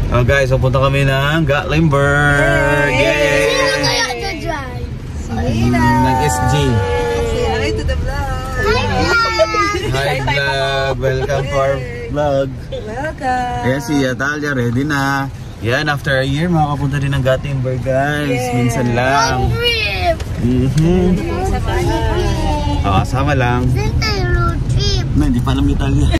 Oh guys, pupunta kami ng Gatlinburg. Yay! Sino kaya na-drive? Ng SG. Hi to the vlog. Hi vlog! Welcome to our vlog. Welcome. Ayan si Atalia, ready na. Yan, after a year, makakapunta din ng Gatlinburg guys. Minsan lang. Trip! Sama lang. Road trip. Hindi pa alam Italia.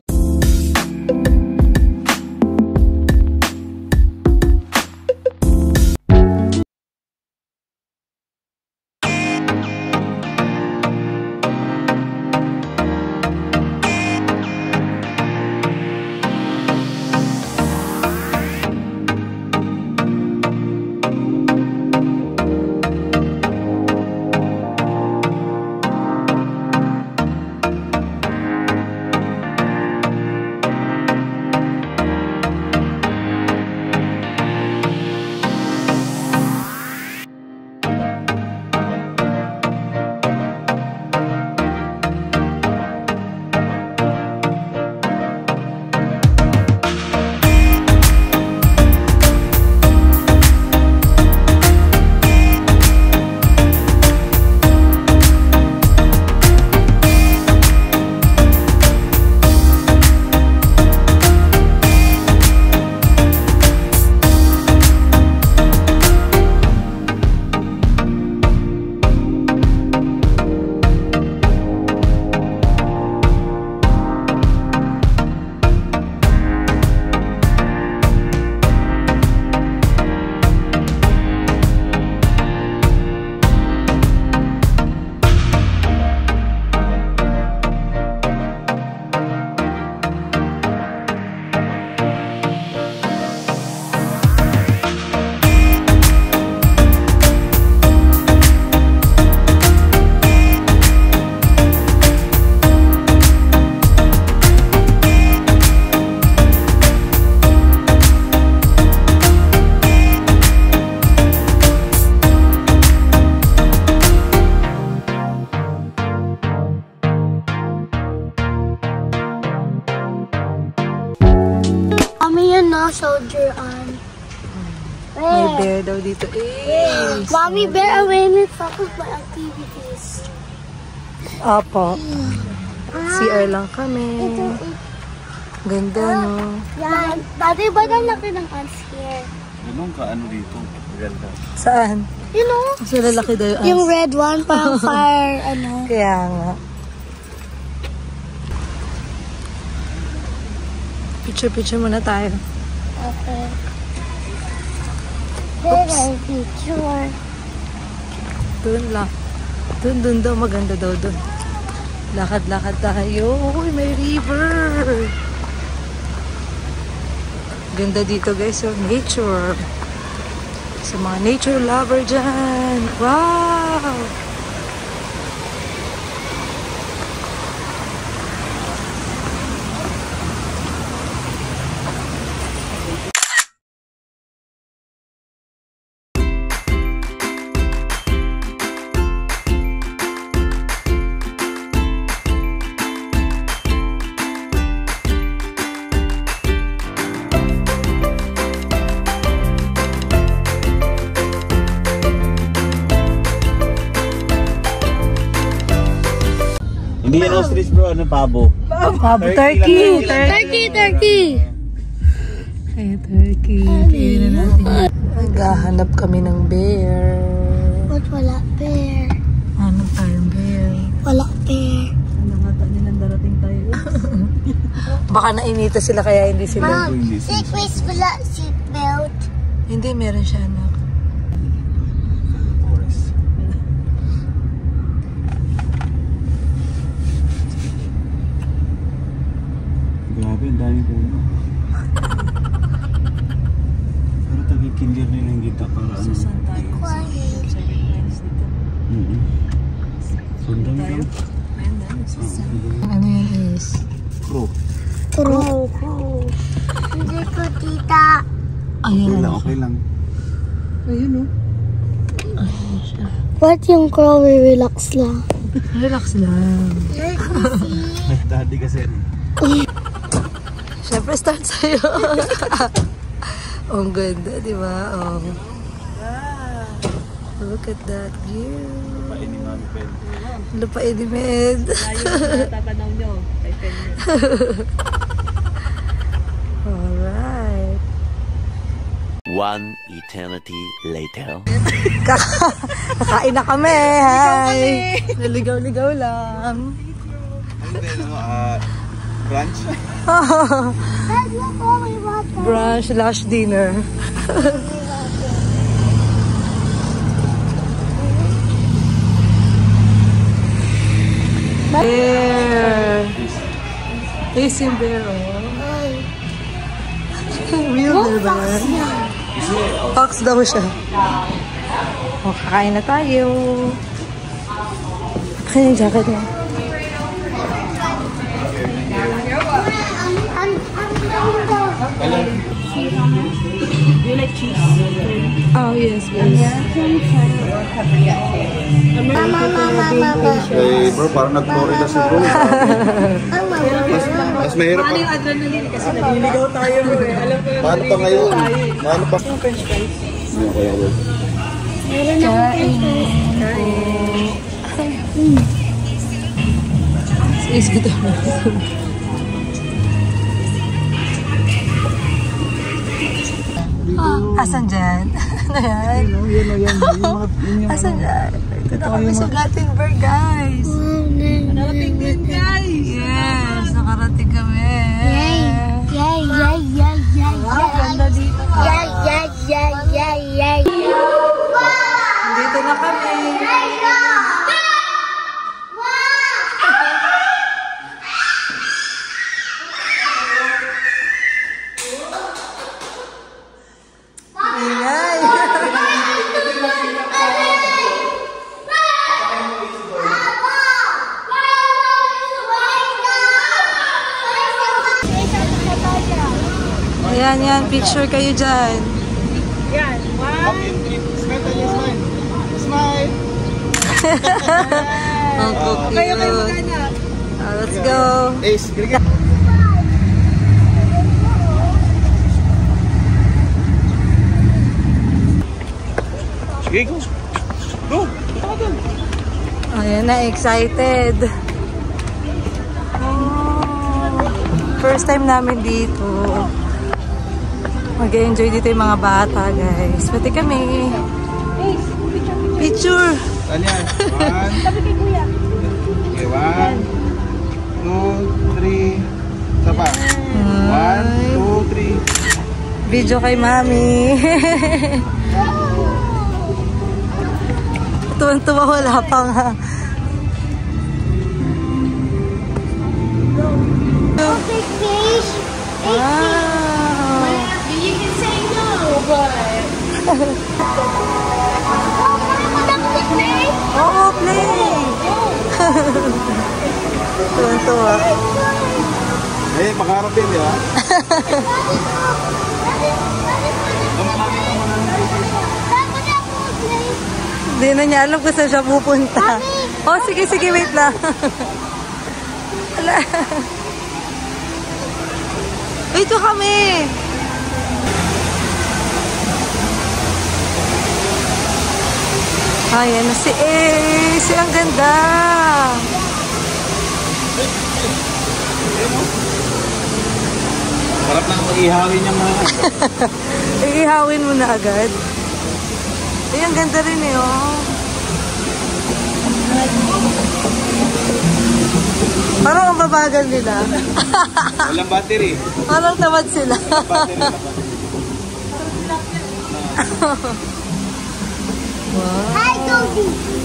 Soldier on. May bear daw dito. Mommy bear awareness focus by activities. Apo. CR lang kami. Ganda, no? Yan. Dati ba ang laki ng ants here? Ganun ka ano dito? Ganda. Saan? You know? Mas lalaki daw yung ants. Yung red one, parang fire, ano. Kaya nga. Picture muna tayo. Okay. There's picture. Doon lang. Doon daw. Maganda daw doon. Lakad-lakad tayo. Uy, may river. Ganda dito guys. So, nature. Sa mga nature lover dyan. Wow! Hindi yan ostrich bro, ano pabo? Pabo, turkey! Turkey! Ay, turkey. Kainin na natin. Naghahanap kami ng bear. Ba't wala bear? Hanap tayong bear. Wala bear. Ano nga tayo nang darating tayo? Baka nainita sila kaya hindi sila. Mom, seatbelt wala seatbelt. Hindi, meron siya anak. Grabe, ang dami puno. Pero tagig-kinder nila yung gita para ano. Saan tayo? Sundan lang. Ano yan is? Crow. Hindi ko tita. Ayan. Okay lang. Ayun o. What yung crow, relax lang. Relax lang. Daddy kasi. Siyempre start sa'yo. Oh, ang ganda, di ba? Oh. Look at that view. Lupain ni Mami Pen. Lupain ni Med. Layo na tatanaw nyo. Kay Pen nyo. Alright. One eternity later. Kakain na kami. Hi. Naligaw-ligaw lang. Ano din, brunch? Dad, look all my water. Brunch/dinner. Bear. Facing bear, oh. Real bear ba yan? Fox daw siya. O, kakain na tayo. Kaya yung jacket niya. Do you like cheese? Oh, yes, please. Eh, bro, parang nag-Florida si bro. Mas mahirap pa. Yung adrenaline kasi naliligaw tayo. Alam ko yung Paano pa ngayon? Paano pa? French fries. Ano kaya bro? Is ito. Asan dyan? Ano yan? Asan dyan? Ito na kami sa Gothenburg, guys. Nakarating din guys. Yes, nakarating kami. Yay, yay, yay, yay, yay, Ganda dito. yay, yay, yay, yay, yay. Dito na kami. Ingay. Ayan, yan. Picture kayo dyan. Yan. Smile! Ang cute. Kayo maghanap. Let's go. Ace, giligan. Sige, go! Go! Ayan na, excited. Oh, first time namin dito. Mag-enjoy dito yung mga bata, guys. Pati kami. Picture! Saan yan? One. Sabi kay kuya. Okay, 1, 2, 3. Isa pa. 1, 2, 3. Video kay Mami. Tuwan-tuwa, wala pa nga. Big fish. Wow! You can say no, but... Oo, play! Tuwan-tuwa. Eh, makaharap din, di ba? Hindi na niya alam kung saan siya pupunta. Oh, sige, sige, wait lang. Wala. Dito kami! Ayan na si Ace. Ang ganda. Sarap lang ihawin yung mga... Ihawin mo na agad. Ay, ang ganda rin eh, oh. Parang ang babagal nila. Walang battery. Parang tamad sila. Wow. Hi, Goldie.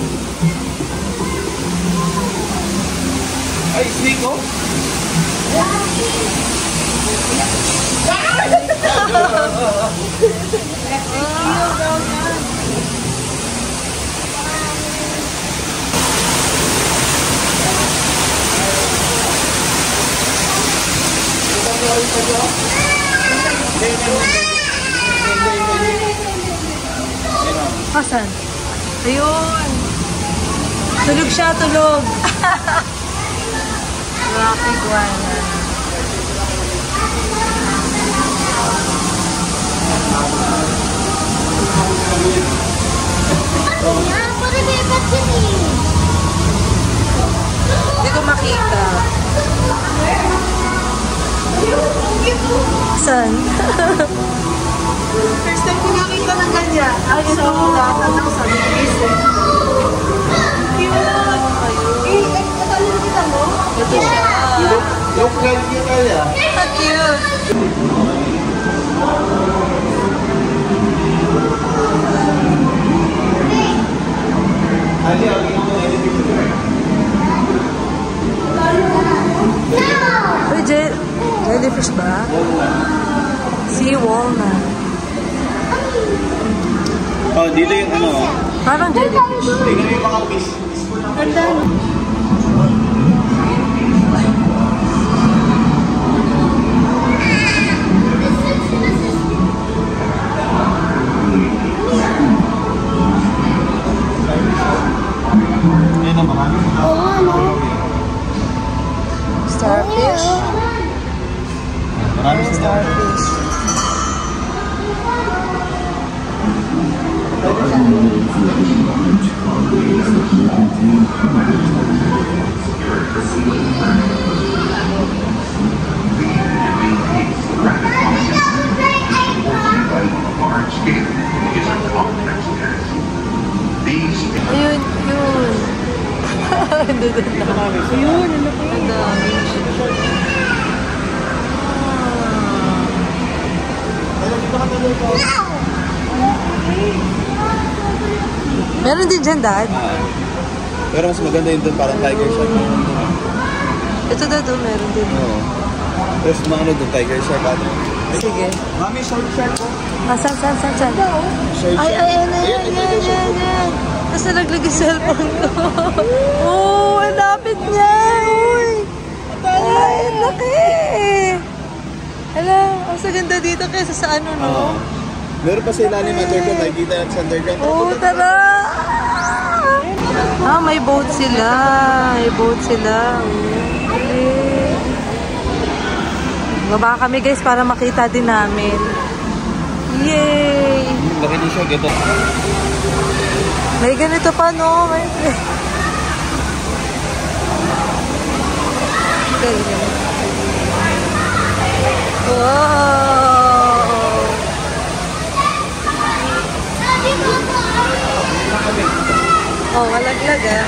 Ay, snake, oh! Hasan? Ayun. Tulog siya, tulog. Rocky Guana. Hindi ko makita. Saan? First time ko nakita ng ganyan. So, lahat ng sabi ko isip. Cute! Natalo na kita mo? Ito siya. Look like you kaya. How cute! Uy, jellyfish ba? Sea walnut. Oh, dito yung ano. Parang jellyfish. Tingnan yung mga fish. Ganda. Ayun ang marami. Starfish. Marami sila. Starfish. Ayun, yun. Doon na. Yun, ano ko Ang dami. Meron din dyan, Dad. Pero mas maganda yun doon, parang tiger shark. Ito daw doon, meron din. Oo. Tapos mga ano doon, tiger shark. Ano? Sige. Mami, short shark po. Saan? Short Ay, yan. Kasi naglagay cellphone ko. Oh, ang lapit niya. Uy. Ay, ang laki. Hala, ang ganda dito kaysa sa ano, no? Oo. Meron pa sa ilalim underground, nakikita natin sa underground. Oh, tara! Ah, may boat sila. Okay. Baba kami guys para makita din namin. Yay! Laki din siya, gito. May ganito pa, no? May... Wow! Oh, malaglag ah.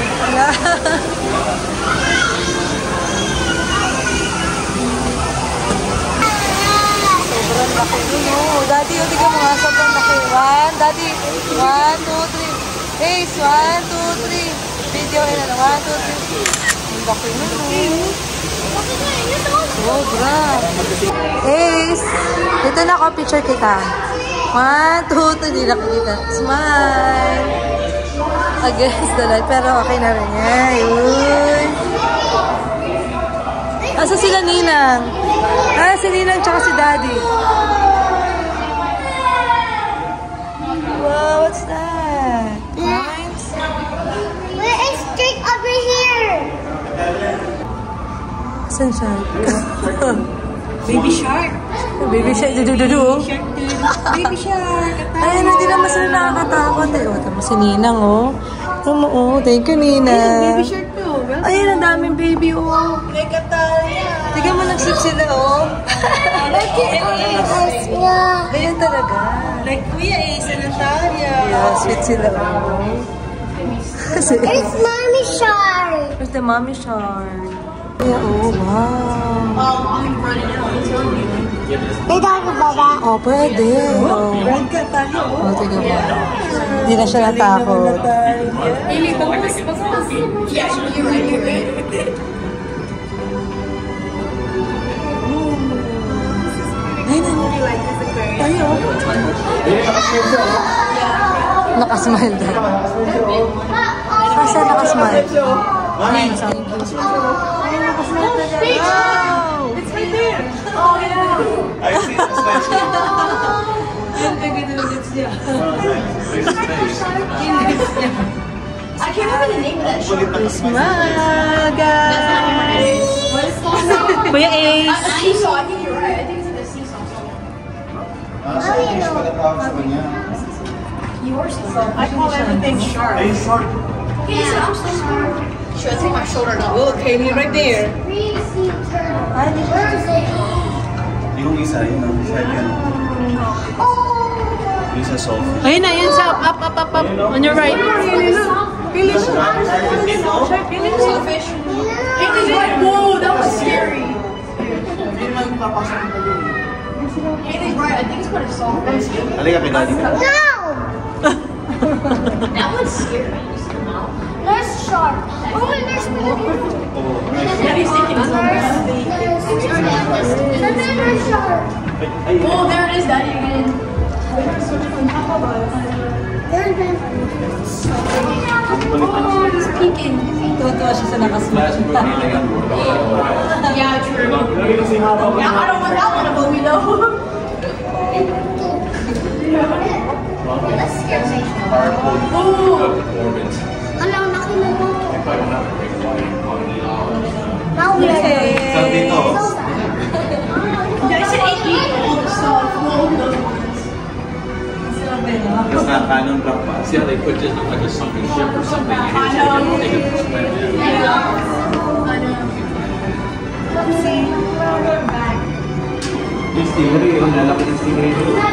Sobrang laki yun, oh. Daddy, oh, tignan mo nga, sobrang laki. Daddy, 1, 2, 3. Ace, 1, 2, 3. Video, yun, 1, 2, 3. Ang laki yun, oh. Sobra. Ace, dito na ako, picture kita. 1, 2, 3, hindi nakikita. Smile. Against the light, pero okay na rin yan. Uy. Asa sila Ninang? Si Ninang tsaka si Daddy. Wow, what's that? Coins? Where is straight over here? Saan siya? Baby shark. Baby shark, dudu-dudu. Baby shark. Ayun, hindi naman sila nakakatakot eh. O, tama si Ninang, oh. Tama, oh. Thank you, Ninang. Baby shark to. Ayun, ang daming baby, oh. May kataya. Tignan mo, nag-sip sila, oh. Yes, yeah. Ganyan talaga. Like Kuya Ace and Natalia. Yeah, sweet sila, oh. It's Mommy Shark. Where's the mommy shark? Yeah, oh, wow. I'm running out. I'm telling you. They talk about that. Oh, pwede. Oh. Red kataya. Oh, tignan mo. Hindi na siya natakot. Amy, focus. Yeah, you're right. Nakasmile daw. Asa nakasmile? Mami! Wow! It's right there. Oh, yeah. I see the statue. I can't remember the name of that shark. Smile, guys! What is it? Kuya Ace! Seesaw. I think you're right. I think it's like a seesaw. Sa English pala tawag sa kanya. I call everything sharp. Are you short? Yeah, I'm so short. Should I take my shoulder now? Look, Kaylee, right there. Yung isa, yun ang second. Yung sa soft. Ayun na, yun sa up. On your right. Kaylee, selfish. Kaylee's right. Whoa, that was scary. Kaylee's right. I think it's kind of soft. Halika, pinali ka. No! That one's scary. There's shark. Oh my, there's Daddy's thinking it's on There's shark. Oh, there it is, Daddy again. Oh, he's peeking. Tutuwa siya sa nakasmart. Yeah, true. Yeah, I don't want that one, but we know. That scares me. Alam, nakinig mo. Now we are Saan dito? I said 8 people, so we'll those ones. Tapos na canon block pa. See how they put just like a sunken ship or something? You I can know. take it to swim. Yung stingray, yung lalaki ng stingray.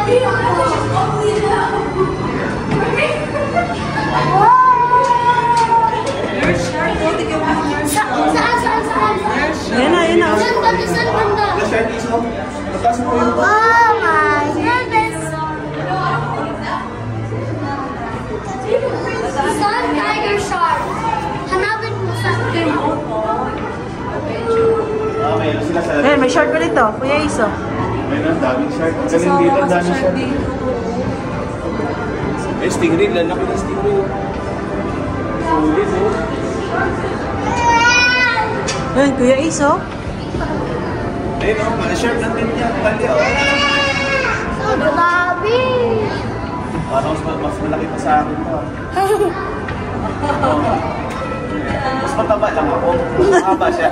Saan? Ayun na. Saan banda? Shark iso. Mataas mo yung... Oh my goodness. Sun tiger shark. Hanapin mo sa Mayroon sila sa... Ayun, may shark ulit to. Kuya Iso. Mayroon, daming shark. Galing dito, daming shark. Eh, stingray, lalaki ng stingray. Sulit, oh. Ayun, Kuya Iso. Ayun, oh, mga shark natin yan. Talya, oh. grabe. Parang mas malaki pa sa akin to. Mas mataba lang ako. Mas mahaba siya.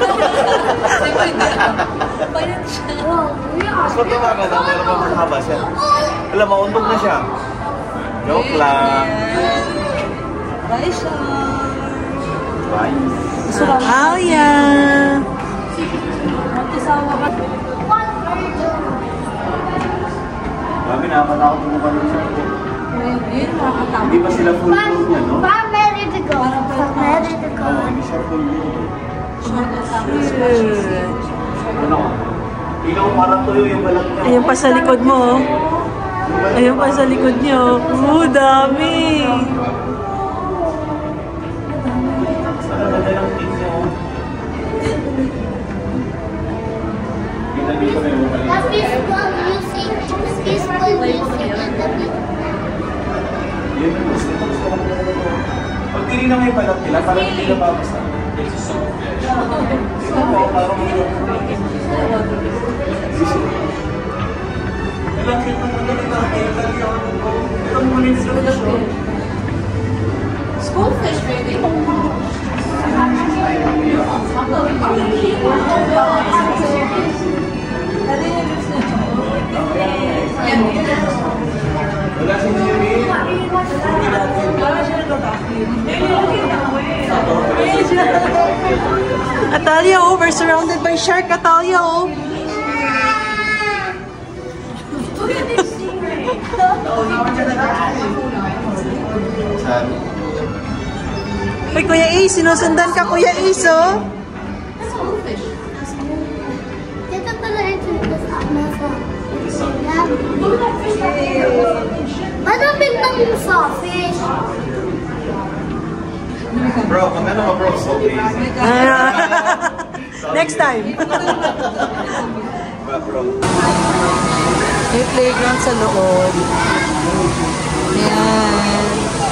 Wow, we Mas are. mataba ka lang, pero mas mahaba siya. Alam, maundog na siya. Joke lang. Bye, shark. Bye. Alia. Grabe, nakakatakot mo pa ng shark. Hindi pa sila full grown yan, no? I'm ready to go. I'm ready to go. Oo, hindi siya full grown. Ano? Ikaw parang tuyo yung balat niya. Ayun pa sa likod mo, oh. Ayun pa sa likod niyo. Dami. Ano ganda ng team niya, oh. Dito na yung balat. That's peaceful music. Peaceful music and the beat. Yun ang gusto ko. Pag tinignan mo yung balat nila, parang hindi na babasa. Schoolfish, baby. Atalia, oh, we're surrounded by shark. Atalia, oh. Ay, Kuya Ace, sinusundan ka, Kuya Ace, oh. Dito pala ito nasa. Anong bintang yung sawfish? Bro, magkano ka bro? So easy. Next time. Bro. May playground sa loob. Yan.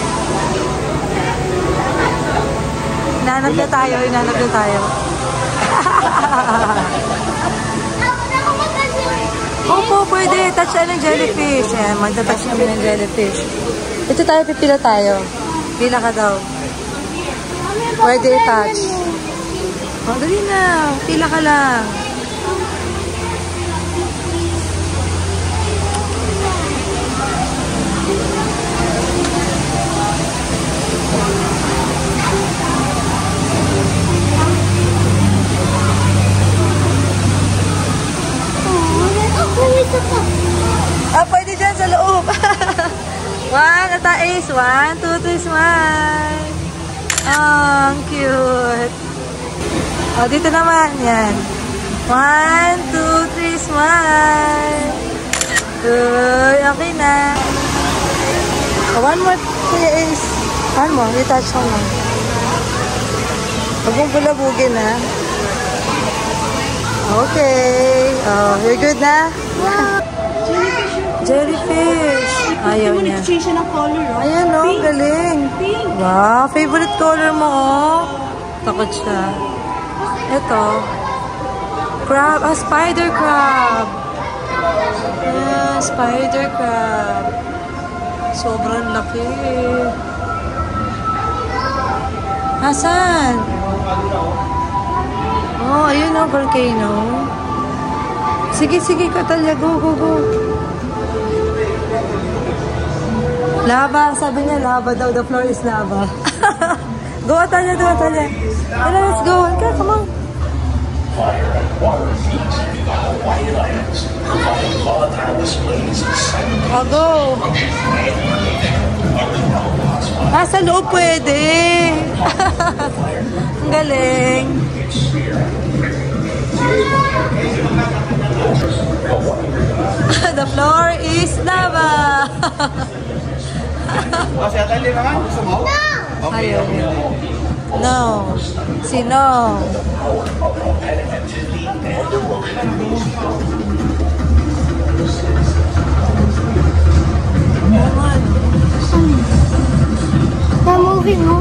Hinanap na tayo. Opo, pwede. Touch tayo ng jellyfish. Ayan, magta-touch kami ng jellyfish. Ito tayo, pipila tayo. Pila ka daw. Pwede i-touch. O, dali na. Pila ka lang. loop. One, ata Ace. 1, 2, 3, smile. Oh, ang cute. O, dito naman. Yan. 1, 2, 3, smile. Uy, okay na. One more, Kuya Ace. One more, retouch mo lang. Huwag mong bulabugin, ha? Okay. Oh, you're good na? Jellyfish. Ayaw niya. Change siya ng color, oh. Ayan, oh, galing. Pink. Wow, favorite color mo, oh. Takot siya. Ito. Crab. Ah, spider crab. Yeah, spider crab. Sobrang laki. Nasaan? Oh, ayun o, volcano. Sige, sige, Katalya. Go, go, go. Lava. Sabi niya, lava daw. The floor is lava. Go, Katalya. Go, Katalya. Tara, let's go. Okay, come on. Oh, go. Nasa loob pwede. Ang galing. The floor is lava. Si Atali naman, gusto mo? Ayaw niya. No. Sino? They're moving, no?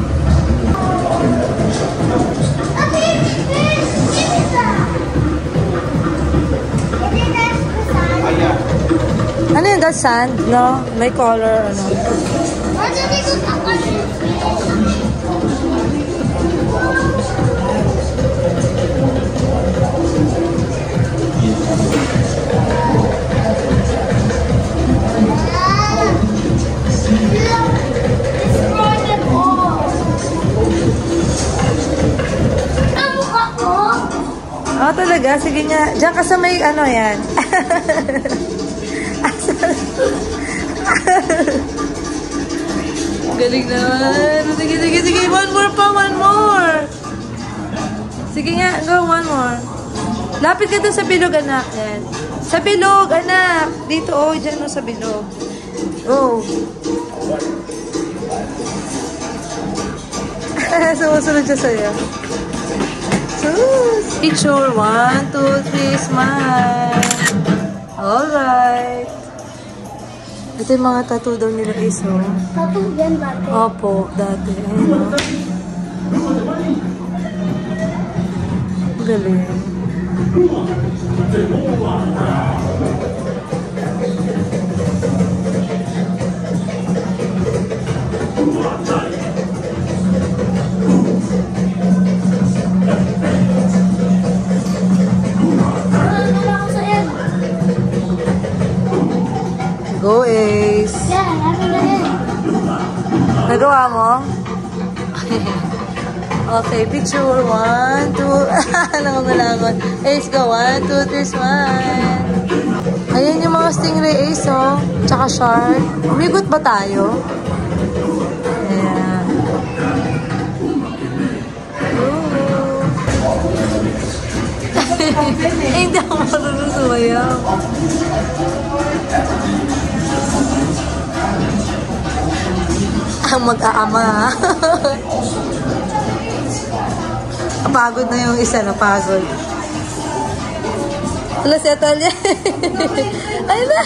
Ano yun? That's sand? No? May color, ano? Oh, talaga? Sige nga. Diyan ka sa may, ano yan? Galing naman. Sige, sige, sige. One more pa, one more. Sige nga, go, one more. Lapit ka doon sa bilog, anak. Yan. Sa bilog, anak. Dito, oh, dyan, oh, sa bilog. Go. Sumusunod siya sa'yo. Picture. 1, 2, 3, smile. Alright. Ito yung mga tattoo daw nila iso. Tattoo yan dati. Opo, dati. Ayun, oh. Galing. Go, Ace. Yeah, namin na yan. Nagawa mo? Okay, picture. 1, 2. Nangangalangon. Ace, go. 1, 2, 3, smile. Ayan yung mga stingray, Ace, oh. Tsaka shark. Umigot ba tayo? Ayan. Hindi ako marunong sumayaw. Ang mag-aama. Napagod na yung isa, napagod. Wala si Atalia. Ay na!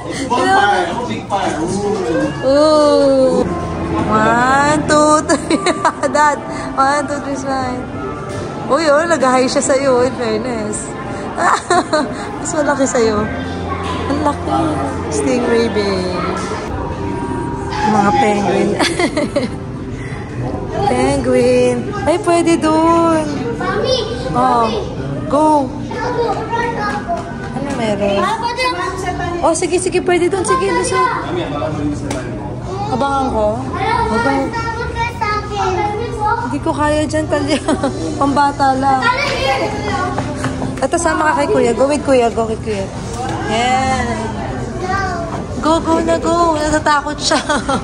Ooh! 1, 2, 3. Dad! 1, 2, 3, smile. Uy, oh, nag-high siya sa'yo, in fairness. Mas malaki sa'yo. Ang laki. Stingray babe. Mga penguin. Penguin. Ay, pwede dun. Mami! Oh, go. Ano meron? Oh, sige, sige, pwede dun. Sige, lusot. Abangan ko. Abangan. Hindi ko kaya dyan, Talya. Pambata lang. Ito, sama ka kay Kuya. Go with Kuya. Go with Kuya. Yan. Go, go na go. Natatakot siya.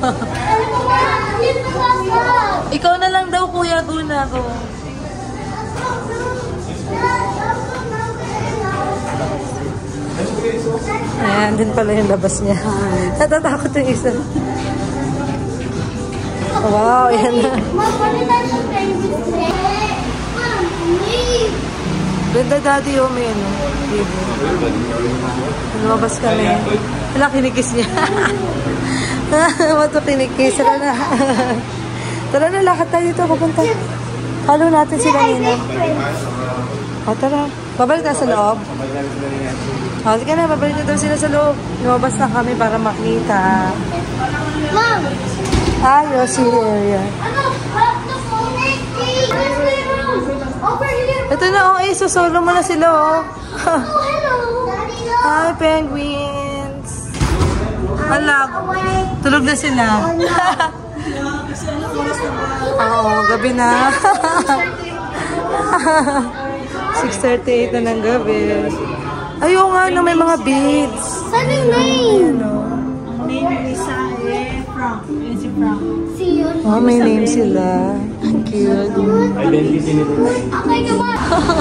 Ikaw na lang daw, kuya. Go na, go. Ayan, din pala yung labas niya. Natatakot yung isa. Wow, ayan na. Ganda daddy yung may ano. Lumabas kami. Wala, kinikis niya. Mato kinikis. Tara na. Tara na, lakad tayo dito. Papunta. Follow natin sila nina. O, tara. Babalik na sa loob. O, sige na. Babalik na daw sila sa loob. Lumabas na kami para makita. Mom! Ayos, see area. Ito na, oh, solo mo na sila, oh. Hi, penguins. Hala, tulog na sila. Oo, gabi na. 6:38 na ng gabi. Ayaw nga, no, may mga beads. Saan yung name? Ang name ni Sae, Frank. Yan si Frank. Oh, may name sila. Cute. Identity nito. Okay, come on.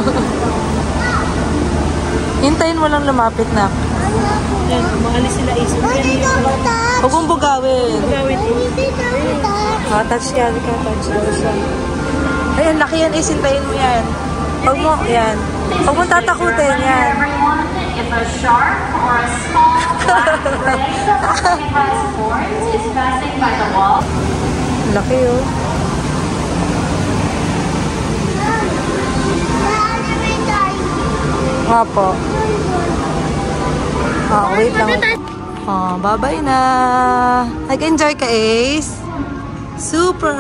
Hintayin mo lang lumapit na. Yan, umalis sila isa. Huwag mong bugawin. Gawin ko. Touch yan, touch siya. Ayan, laki yan, hintayin mo yan. Huwag mo, yan. Huwag mong tatakutin, yan. If a shark or a small black ray that has horns is passing by the wall. Laki, oh. Nga po. Wait lang. Bye-bye na. Nag-enjoy ka, Ace? Super!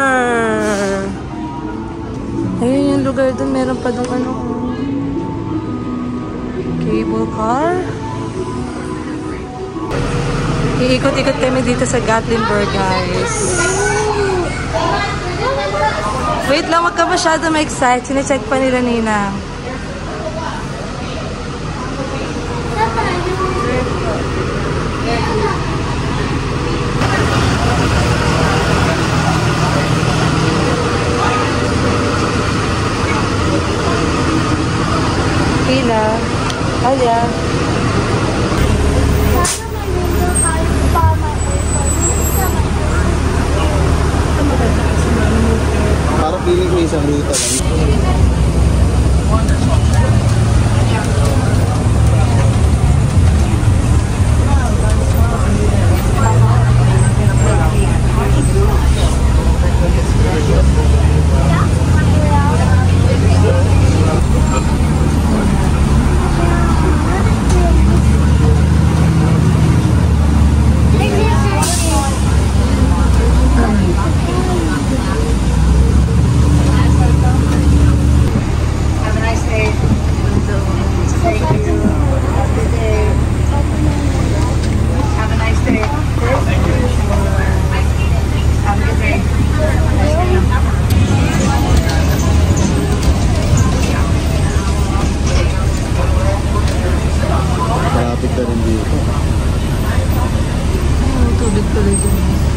Ayun yung lugar dun. Meron pa dun ano. Cable car. Iikot-ikot kami dito sa Gatlinburg, guys. Wait lang, wag ka masyado ma-excite. Sinecheck pa nila Nina. Pila. Ayan. Parang feeling ko isang ruta lang. Malapit na rin dito. Tuloy-tuloy din.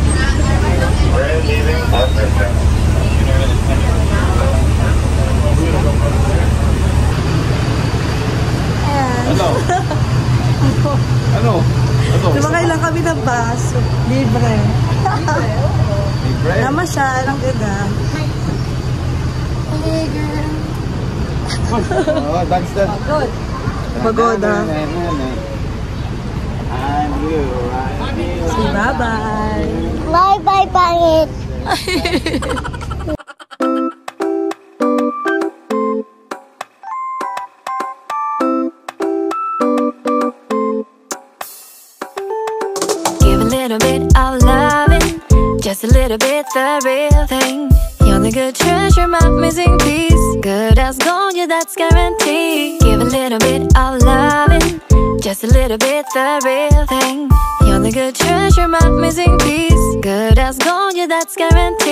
Ano? Ano? Ano? Lumakay lang kami ng bus. Libre. Libre? Namasyal ang ganda. Hey, girl. Oh, that's that. Good. Pagoda. I'm you. Say bye-bye. Bye-bye, pangit. Give a little bit of loving, just a little bit the real thing. You're the good treasure, my missing piece. Good as gold, yeah, that's guaranteed. Give a little bit of loving, just a little bit the real thing. You're the good treasure, my missing piece. Good as gold, yeah, that's guaranteed.